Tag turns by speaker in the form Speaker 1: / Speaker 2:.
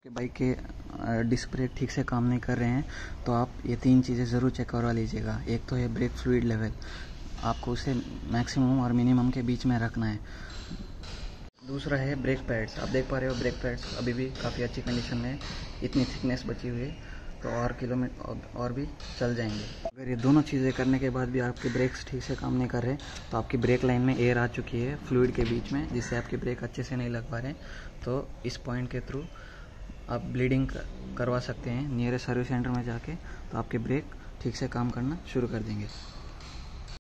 Speaker 1: कि बाइक के disc brake ठीक से काम नहीं कर रहे हैं तो आप ये 3 चीज़ें ज़रूर चेक करवा लीजिएगा। एक तो है ब्रेक फ्लूइड लेवल, आपको उसे मैक्सिमम और मिनिमम के बीच में रखना है। दूसरा है ब्रेक पैड्स, आप देख पा रहे हो ब्रेक पैड्स अभी भी काफ़ी अच्छी कंडीशन में, इतनी थिकनेस बची हुई है तो और किलोमीटर और भी चल जाएंगे। अगर ये दोनों चीज़ें करने के बाद भी आपके ब्रेक्स ठीक से काम नहीं कर रहे तो आपकी ब्रेक लाइन में एयर आ चुकी है फ्लूइड के बीच में, जिससे आपके ब्रेक अच्छे से नहीं लग पा रहे। तो इस पॉइंट के थ्रू आप ब्लीडिंग करवा सकते हैं नियरेस्ट सर्विस सेंटर में जाके, तो आपके ब्रेक ठीक से काम करना शुरू कर देंगे।